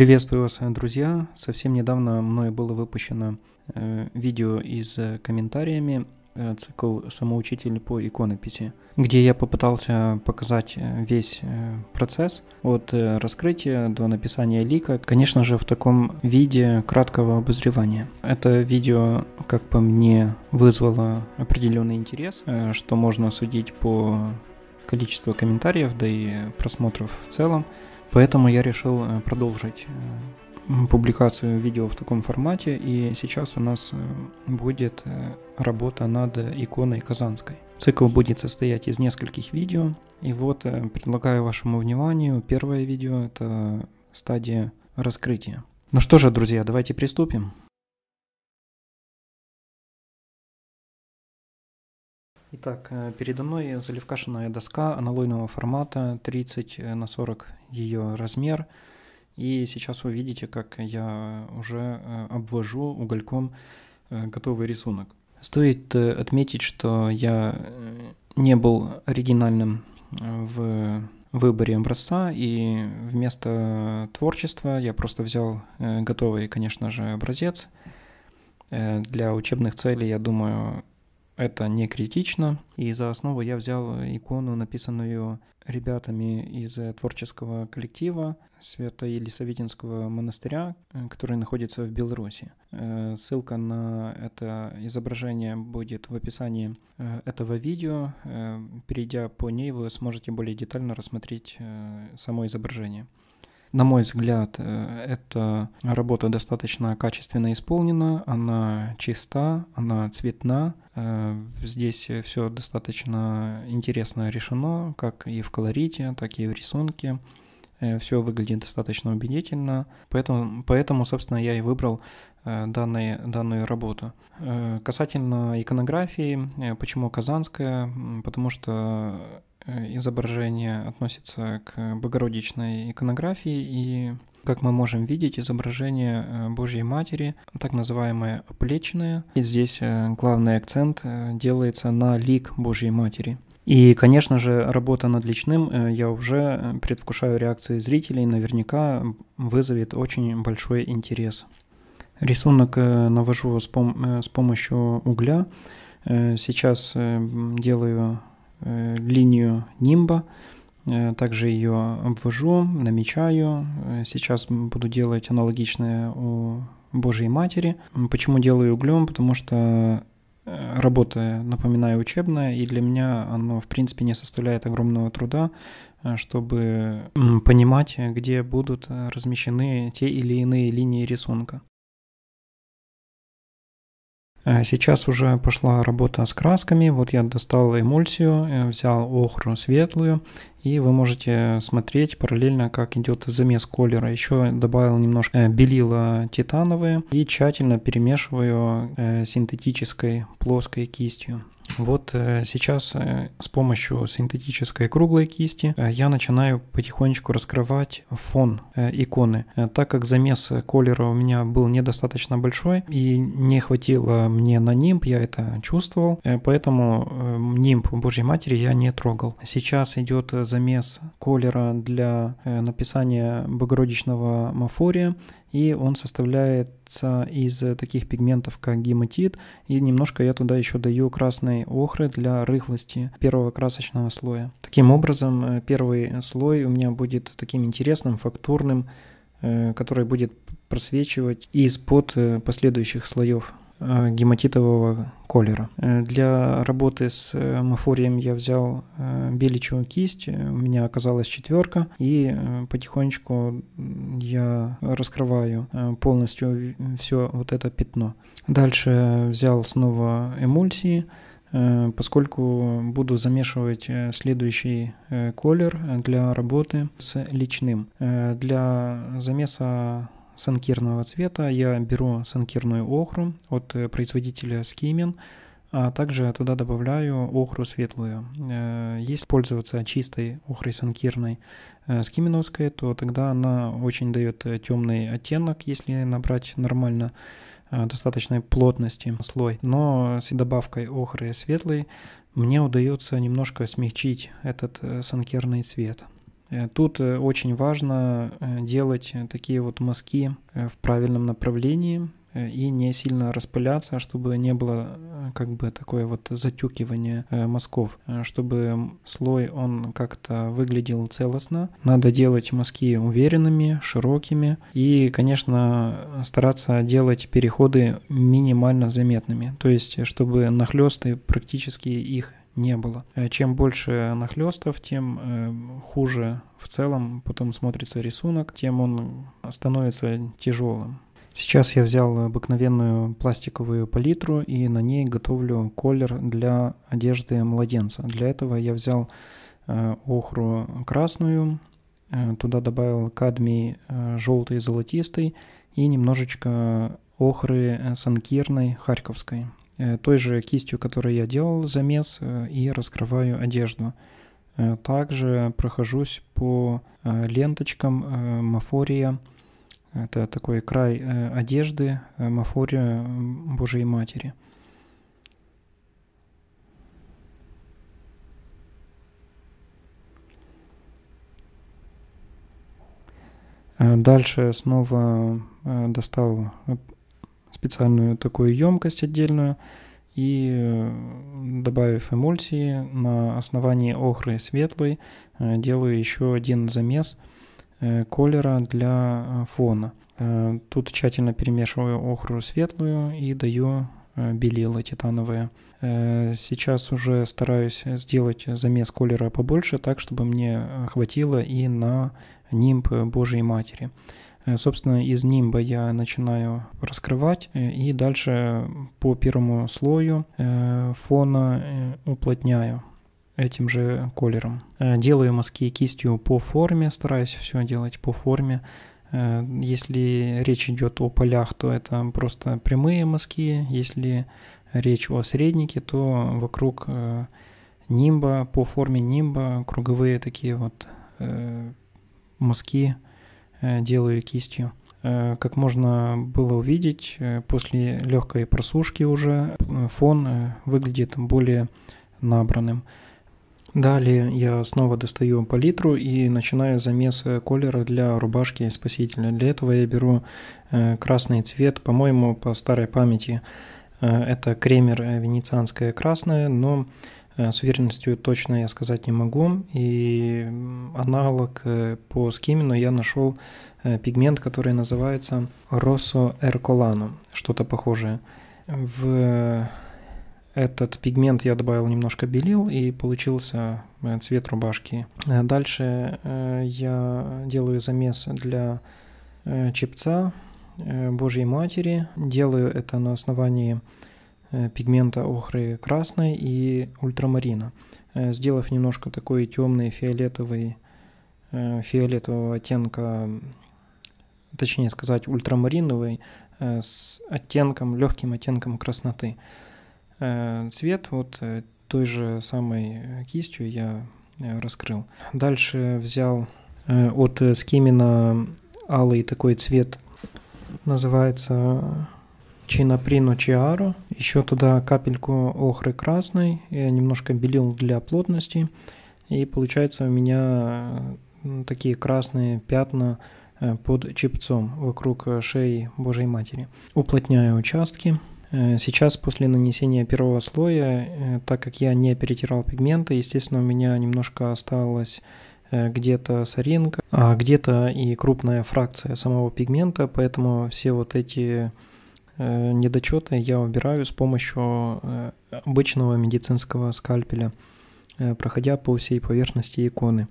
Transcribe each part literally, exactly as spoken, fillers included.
Приветствую вас, друзья! Совсем недавно мной было выпущено э, видео из комментариями, э, цикл «Самоучитель по иконописи», где я попытался показать весь э, процесс от э, раскрытия до написания лика, конечно же, в таком виде краткого обозревания. Это видео, как по мне, вызвало определенный интерес, э, что можно судить по количеству комментариев, да и просмотров в целом. Поэтому я решил продолжить публикацию видео в таком формате, и сейчас у нас будет работа над иконой Казанской. Цикл будет состоять из нескольких видео, и вот предлагаю вашему вниманию первое видео, это стадия раскрытия. Ну что же, друзья, давайте приступим. Итак, передо мной заливкашенная доска аналойного формата, тридцать на сорок ее размер. И сейчас вы видите, как я уже обвожу угольком готовый рисунок. Стоит отметить, что я не был оригинальным в выборе образца, и вместо творчества я просто взял готовый, конечно же, образец. Для учебных целей, я думаю, это не критично, и за основу я взял икону, написанную ребятами из творческого коллектива Свято-Елисаветинского монастыря, который находится в Беларуси. Ссылка на это изображение будет в описании этого видео. Перейдя по ней, вы сможете более детально рассмотреть само изображение. На мой взгляд, эта работа достаточно качественно исполнена, она чиста, она цветна. Здесь все достаточно интересно решено, как и в колорите, так и в рисунке. Все выглядит достаточно убедительно, поэтому, поэтому собственно, я и выбрал данные, данную работу. Касательно иконографии, почему Казанская? Потому что изображение относится к богородичной иконографии, и, как мы можем видеть, изображение Божьей Матери, так называемое оплечное. И здесь главный акцент делается на лик Божьей Матери. И, конечно же, работа над личным, я уже предвкушаю реакцию зрителей, наверняка вызовет очень большой интерес. Рисунок навожу с, пом- с помощью угля. Сейчас делаю линию нимба, также ее обвожу, намечаю. Сейчас буду делать аналогичное у Божьей Матери. Почему делаю углем? Потому что работа, напоминаю, учебная, и для меня оно, в принципе, не составляет огромного труда, чтобы понимать, где будут размещены те или иные линии рисунка. Сейчас уже пошла работа с красками. Вот я достал эмульсию, взял охру светлую, и вы можете смотреть параллельно, как идет замес колера. Еще добавил немножко белила титановые и тщательно перемешиваю синтетической плоской кистью. Вот сейчас с помощью синтетической круглой кисти я начинаю потихонечку раскрывать фон иконы. Так как замес колера у меня был недостаточно большой и не хватило мне на нимб, я это чувствовал, поэтому нимб Божьей Матери я не трогал. Сейчас идет замес колера для написания богородичного мафория, и он составляется из таких пигментов, как гематит, и немножко я туда еще даю красной охры для рыхлости первого красочного слоя. Таким образом, первый слой у меня будет таким интересным, фактурным, который будет просвечивать из-под последующих слоев гематитового колера. Для работы с мафорием я взял беличью кисть, у меня оказалась четверка, и потихонечку я раскрываю полностью все вот это пятно. Дальше взял снова эмульсии, поскольку буду замешивать следующий колер для работы с личным. Для замеса санкирного цвета я беру санкирную охру от производителя Скимин, а также туда добавляю охру светлую. Если пользоваться чистой охрой санкирной скиминовской, то тогда она очень дает темный оттенок, если набрать нормально достаточной плотности слой. Но с добавкой охры светлой мне удается немножко смягчить этот санкирный цвет. Тут очень важно делать такие вот мазки в правильном направлении и не сильно распыляться, чтобы не было как бы такое вот затюкивание мазков, чтобы слой он как-то выглядел целостно. Надо делать мазки уверенными, широкими и, конечно, стараться делать переходы минимально заметными, то есть чтобы нахлесты практически их не было. Чем больше нахлестов, тем хуже в целом потом смотрится рисунок, тем он становится тяжелым. Сейчас я взял обыкновенную пластиковую палитру и на ней готовлю колер для одежды младенца. Для этого я взял охру красную, туда добавил кадмий желтый, золотистый и немножечко охры санкирной, харьковской. Той же кистью, которой я делал замес, и раскрываю одежду. Также прохожусь по ленточкам мафория. Это такой край одежды мафория Божией Матери. Дальше снова достал специальную такую емкость отдельную и, добавив эмульсии, на основании охры светлой делаю еще один замес колера для фона. Тут тщательно перемешиваю охру светлую и даю белила титановое. Сейчас уже стараюсь сделать замес колера побольше, так чтобы мне хватило и на нимб Божией Матери. Собственно, из нимба я начинаю раскрывать и дальше по первому слою фона уплотняю этим же колером. Делаю мазки кистью по форме, стараюсь все делать по форме. Если речь идет о полях, то это просто прямые мазки. Если речь о среднике, то вокруг нимба, по форме нимба, круговые такие вот мазки делаю кистью. Как можно было увидеть, после легкой просушки уже фон выглядит более набранным. Далее я снова достаю палитру и начинаю замес колера для рубашки Спасителя. Для этого я беру красный цвет, по-моему, по старой памяти это кремер венецианское красное, но с уверенностью точно я сказать не могу. И аналог по скимину я нашел пигмент, который называется Rosso Ercolano, что-то похожее. В этот пигмент я добавил немножко белил и получился цвет рубашки. Дальше я делаю замес для чепца Божьей Матери. Делаю это на основании пигмента охры красной и ультрамарина. Сделав немножко такой темный фиолетовый, фиолетового оттенка, точнее сказать ультрамариновый, с оттенком, легким оттенком красноты. Цвет вот той же самой кистью я раскрыл. Дальше взял от Скимина алый такой цвет, называется Чинаприно Чиаро. Еще туда капельку охры красной, немножко белил для плотности. И получается у меня такие красные пятна под чепцом вокруг шеи Божьей Матери. Уплотняю участки. Сейчас после нанесения первого слоя, так как я не перетирал пигменты, естественно, у меня немножко осталось где-то соринка, а где-то и крупная фракция самого пигмента, поэтому все вот эти недочеты я убираю с помощью обычного медицинского скальпеля, проходя по всей поверхности иконы.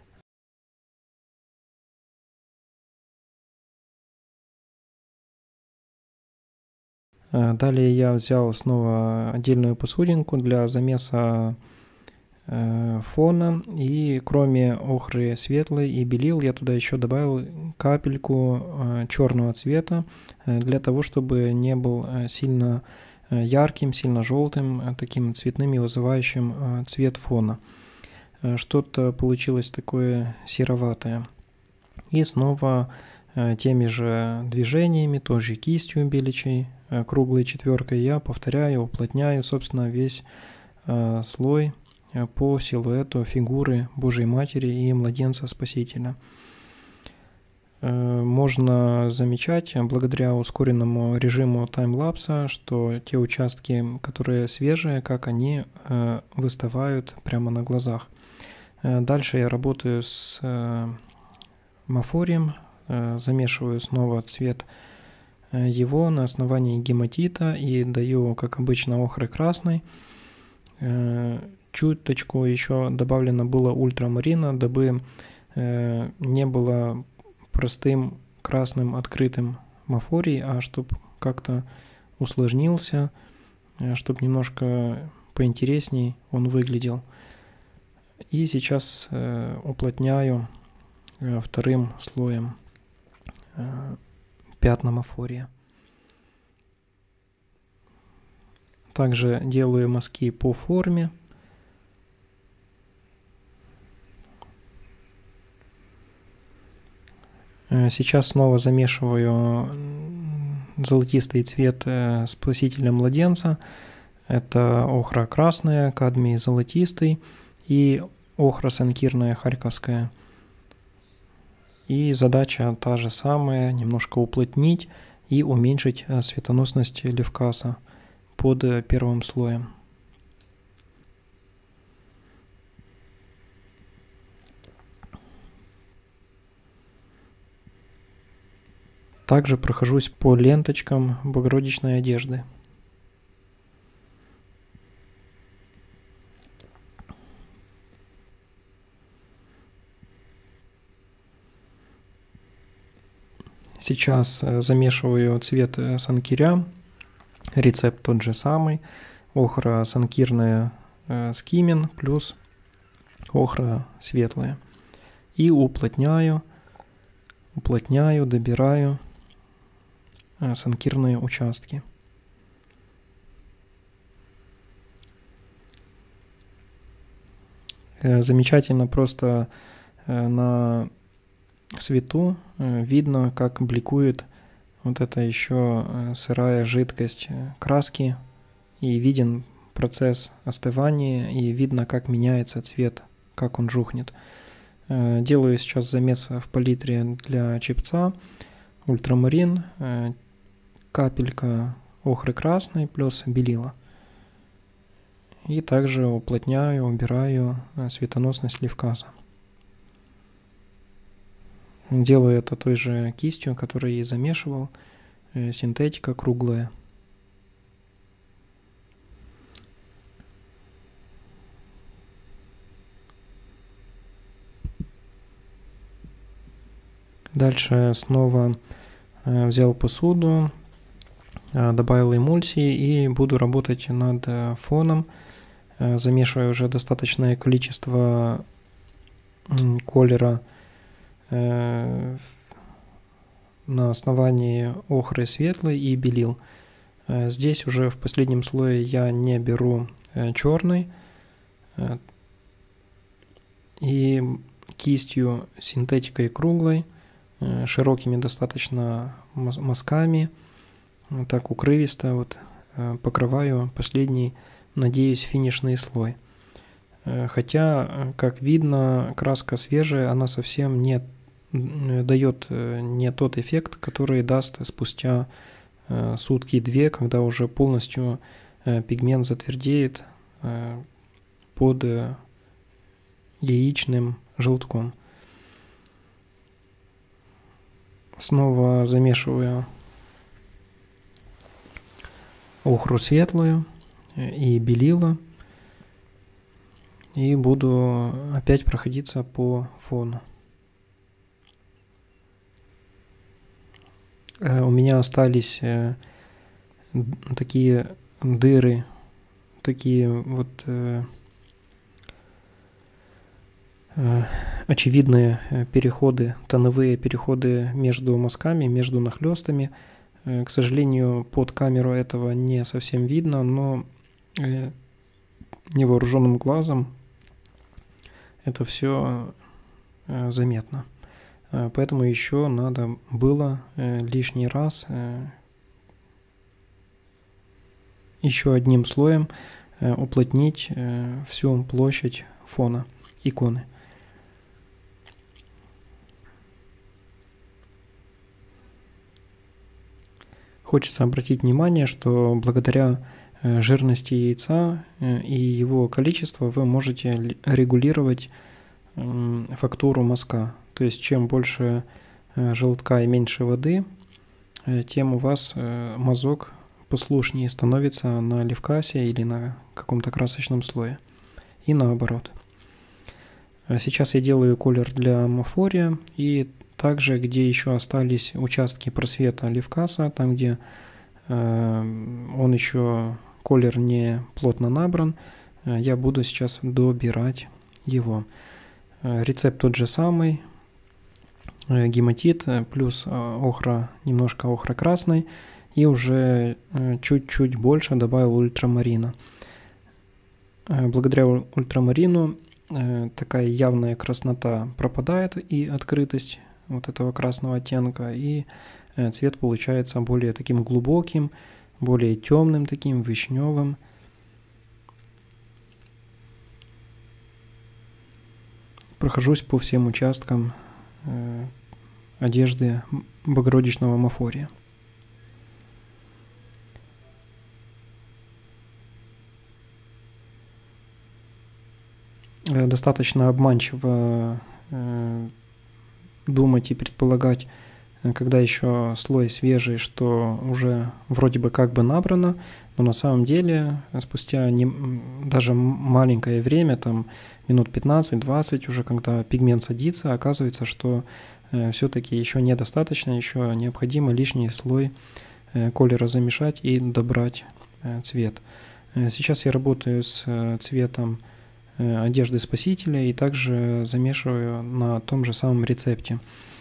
Далее я взял снова отдельную посудинку для замеса фона, и кроме охры светлой и белил я туда еще добавил капельку черного цвета для того, чтобы не был сильно ярким, сильно желтым, таким цветным и вызывающим цвет фона. Что-то получилось такое сероватое. И снова теми же движениями, тоже кистью беличей, круглой четверкой я повторяю, уплотняю, собственно, весь слой по силуэту фигуры Божьей Матери и Младенца Спасителя. Можно замечать, благодаря ускоренному режиму таймлапса, что те участки, которые свежие, как они выставают прямо на глазах. Дальше я работаю с мафорием, замешиваю снова цвет его на основании гематита и даю, как обычно, охры красный. Чуточку еще добавлено было ультрамарина, дабы не было простым красным открытым мафорий, а чтобы как-то усложнился, чтобы немножко поинтересней он выглядел. И сейчас уплотняю вторым слоем пятна мафория. Также делаю мазки по форме. Сейчас снова замешиваю золотистый цвет Спасителя Младенца. Это охра красная, кадмий золотистый и охра санкирная харьковская. И задача та же самая, немножко уплотнить и уменьшить светоносность левкаса под первым слоем. Также прохожусь по ленточкам богородичной одежды. Сейчас замешиваю цвет санкиря, рецепт тот же самый, охра санкирная скимин плюс охра светлая. И уплотняю, уплотняю, добираю санкирные участки. Замечательно просто на свету видно, как бликует вот эта еще сырая жидкость краски, и виден процесс остывания, и видно, как меняется цвет, как он жухнет. Делаю сейчас замес в палитре для чепца, ультрамарин, капелька охры красной плюс белила. И также уплотняю, убираю светоносность левкаса. Делаю это той же кистью, которой и замешивал, синтетика круглая. Дальше снова взял посуду, добавил эмульсии и буду работать над фоном. Замешиваю уже достаточное количество колера на основании охры светлой и белил. Здесь уже в последнем слое я не беру черный и кистью синтетикой круглой, широкими достаточно мазками, так укрывисто вот покрываю последний, надеюсь, финишный слой. Хотя, как видно, краска свежая, она совсем не дает не тот эффект, который даст спустя сутки-две, когда уже полностью пигмент затвердеет под яичным желтком. Снова замешиваю охру светлую и белила. И буду опять проходиться по фону. У меня остались такие дыры, такие вот очевидные переходы, тоновые переходы между мазками, между нахлестами. К сожалению, под камеру этого не совсем видно, но невооруженным глазом это все заметно. Поэтому еще надо было лишний раз еще одним слоем уплотнить всю площадь фона иконы. Хочется обратить внимание, что благодаря жирности яйца и его количества вы можете регулировать фактуру мазка. То есть чем больше желтка и меньше воды, тем у вас мазок послушнее становится на левкасе или на каком-то красочном слое. И наоборот. Сейчас я делаю колер для амофория, и также, где еще остались участки просвета левкаса, там где э, он еще колер не плотно набран, э, я буду сейчас добирать его. Э, рецепт тот же самый, э, гематит плюс э, охра, немножко охра красной, и уже э, чуть-чуть больше добавил ультрамарина. Э, благодаря ультрамарину э, такая явная краснота пропадает и открытость вот этого красного оттенка, и цвет получается более таким глубоким, более темным, таким вишневым. Прохожусь по всем участкам э, одежды Богородичного амофория. Э, достаточно обманчиво э, думать и предполагать, когда еще слой свежий, что уже вроде бы как бы набрано, но на самом деле спустя не, даже маленькое время, там минут пятнадцать-двадцать, уже когда пигмент садится, оказывается, что э, все-таки еще недостаточно, еще необходимо лишний слой э, колера замешать и добрать э, цвет. Э, сейчас я работаю с э, цветом одежды Спасителя и также замешиваю на том же самом рецепте.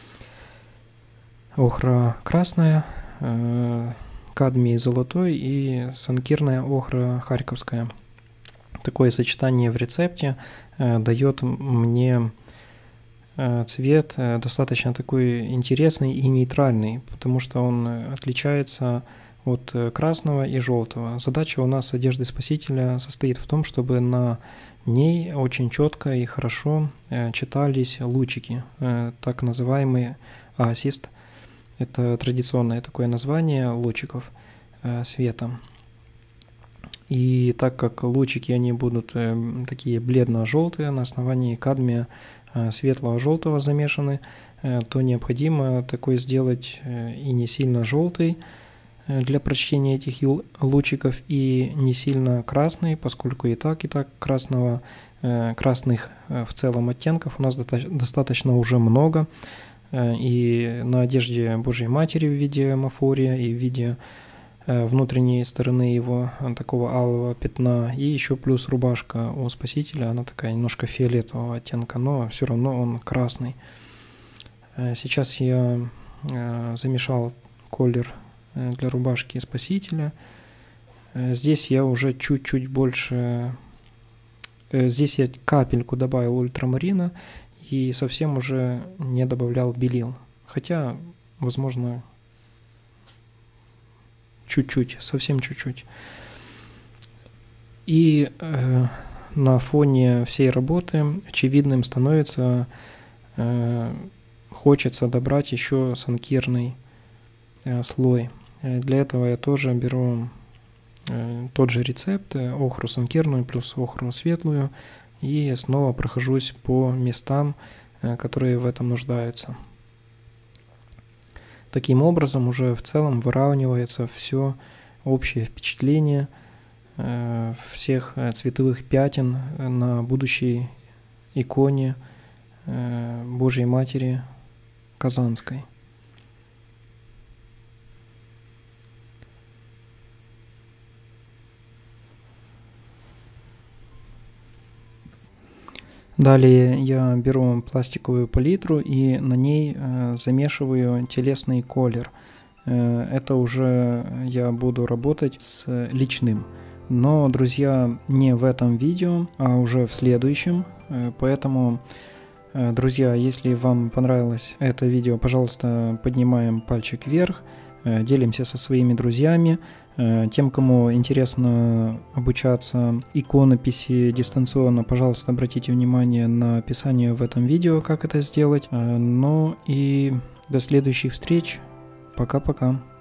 Охра красная, кадмий золотой и санкирная охра харьковская. Такое сочетание в рецепте дает мне цвет достаточно такой интересный и нейтральный, потому что он отличается от красного и желтого. Задача у нас одежды Спасителя состоит в том, чтобы на ней очень четко и хорошо э, читались лучики, э, так называемый ассист. Это традиционное такое название лучиков э, света. И так как лучики они будут э, такие бледно-желтые, на основании кадмия э, светлого-желтого замешаны, э, то необходимо такой сделать э, и не сильно желтый для прочтения этих лучиков, и не сильно красный, поскольку и так, и так красного, э, красных э, в целом оттенков у нас достаточно уже много. Э, и на одежде Божьей Матери в виде амофория, и в виде э, внутренней стороны его э, такого алого пятна, и еще плюс рубашка у Спасителя, она такая немножко фиолетового оттенка, но все равно он красный. Э, сейчас я э, замешал колер для рубашки Спасителя. Здесь я уже чуть-чуть больше... Здесь я капельку добавил ультрамарина и совсем уже не добавлял белил. Хотя, возможно, чуть-чуть, совсем чуть-чуть. И э, на фоне всей работы очевидным становится, э, хочется добрать еще санкирный э, слой. Для этого я тоже беру э, тот же рецепт, охру санкирную плюс охру светлую, и снова прохожусь по местам, э, которые в этом нуждаются. Таким образом уже в целом выравнивается все общее впечатление э, всех цветовых пятен на будущей иконе э, Божьей Матери Казанской. Далее я беру пластиковую палитру и на ней э, замешиваю телесный колер. Э, это уже я буду работать с личным. Но, друзья, не в этом видео, а уже в следующем. Э, поэтому, э, друзья, если вам понравилось это видео, пожалуйста, поднимаем пальчик вверх. делимся со своими друзьями. Тем, кому интересно обучаться иконописи дистанционно, пожалуйста, обратите внимание на описание в этом видео, как это сделать. Ну и до следующих встреч. Пока-пока.